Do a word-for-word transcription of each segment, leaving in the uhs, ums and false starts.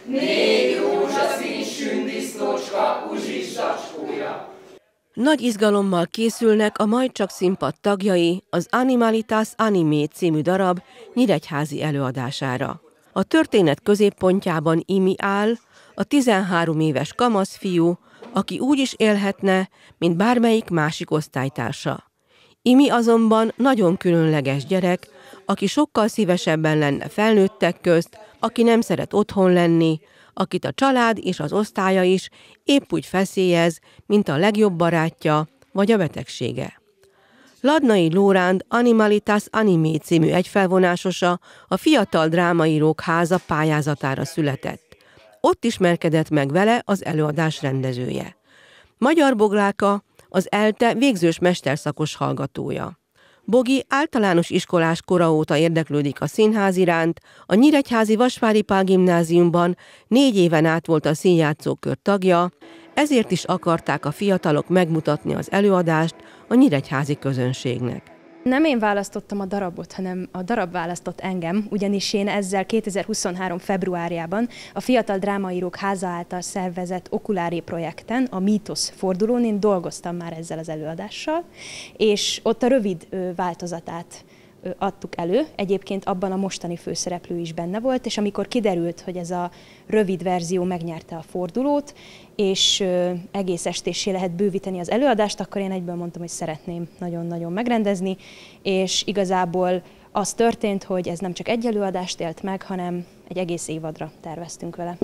négy rózsaszín sündisznócska uzsis zacskója. Nagy izgalommal készülnek a Majd csak színpad tagjai az Animalitas Animé című darab nyíregyházi előadására. A történet középpontjában Imi áll, a tizenhárom éves kamaszfiú, aki úgy is élhetne, mint bármelyik másik osztálytársa. Imi azonban nagyon különleges gyerek, aki sokkal szívesebben lenne felnőttek közt, aki nem szeret otthon lenni, akit a család és az osztálya is épp úgy feszélyez, mint a legjobb barátja vagy a betegsége. Ladnai Lóránd Animalitas Animé című egyfelvonásosa a Fiatal Drámaírók Háza pályázatára született. Ott ismerkedett meg vele az előadás rendezője. Magyar Bogláka az ELTE végzős mesterszakos hallgatója. Bogi általános iskolás kora óta érdeklődik a színház iránt, a nyíregyházi Vasvári Pál Gimnáziumban négy éven át volt a színjátszókör tagja, ezért is akarták a fiatalok megmutatni az előadást a nyíregyházi közönségnek. Nem én választottam a darabot, hanem a darab választott engem, ugyanis én ezzel kétezer-huszonhárom februárjában a Fiatal Drámaírók Háza által szervezett Okulári projekten, a Mítosz fordulón én dolgoztam már ezzel az előadással, és ott a rövid változatát adtuk elő, egyébként abban a mostani főszereplő is benne volt, és amikor kiderült, hogy ez a rövid verzió megnyerte a fordulót, és egész estésé lehet bővíteni az előadást, akkor én egyből mondtam, hogy szeretném nagyon-nagyon megrendezni, és igazából az történt, hogy ez nem csak egy előadást élt meg, hanem egy egész évadra terveztünk vele.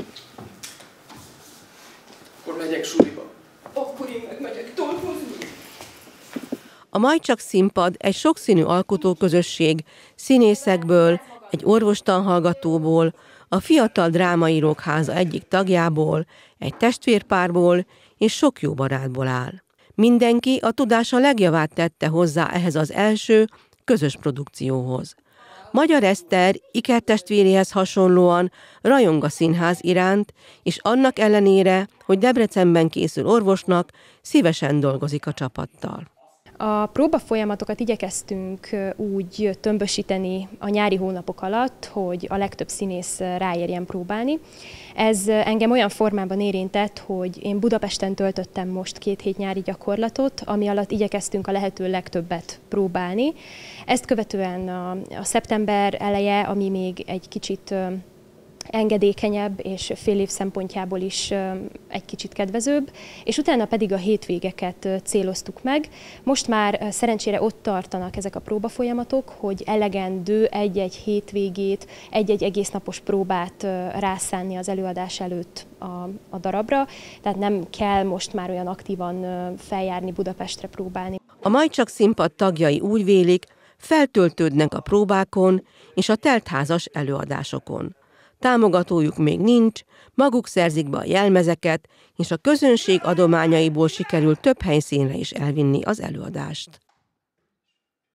Akkor megyek suliba. Akkor én meg megyek dolgozni. A Majd csak színpad egy sokszínű alkotóközösség, színészekből, egy orvostanhallgatóból, a Fiatal Drámaírók Háza egyik tagjából, egy testvérpárból és sok jó barátból áll. Mindenki a tudása legjavát tette hozzá ehhez az első, közös produkcióhoz. Magyar Eszter ikertestvéréhez hasonlóan rajong a színház iránt, és annak ellenére, hogy Debrecenben készül orvosnak, szívesen dolgozik a csapattal. A próbafolyamatokat igyekeztünk úgy tömbösíteni a nyári hónapok alatt, hogy a legtöbb színész ráérjen próbálni. Ez engem olyan formában érintett, hogy én Budapesten töltöttem most két hét nyári gyakorlatot, ami alatt igyekeztünk a lehető legtöbbet próbálni. Ezt követően a, a szeptember eleje, ami még egy kicsit engedékenyebb, és fél év szempontjából is egy kicsit kedvezőbb, és utána pedig a hétvégeket céloztuk meg. Most már szerencsére ott tartanak ezek a próbafolyamatok, hogy elegendő egy-egy hétvégét, egy-egy egész napos próbát rászánni az előadás előtt a, a darabra, tehát nem kell most már olyan aktívan feljárni Budapestre próbálni. A Majd csak színpad tagjai úgy vélik, feltöltődnek a próbákon és a teltházas előadásokon. Támogatójuk még nincs, maguk szerzik be a jelmezeket, és a közönség adományaiból sikerül több helyszínre is elvinni az előadást.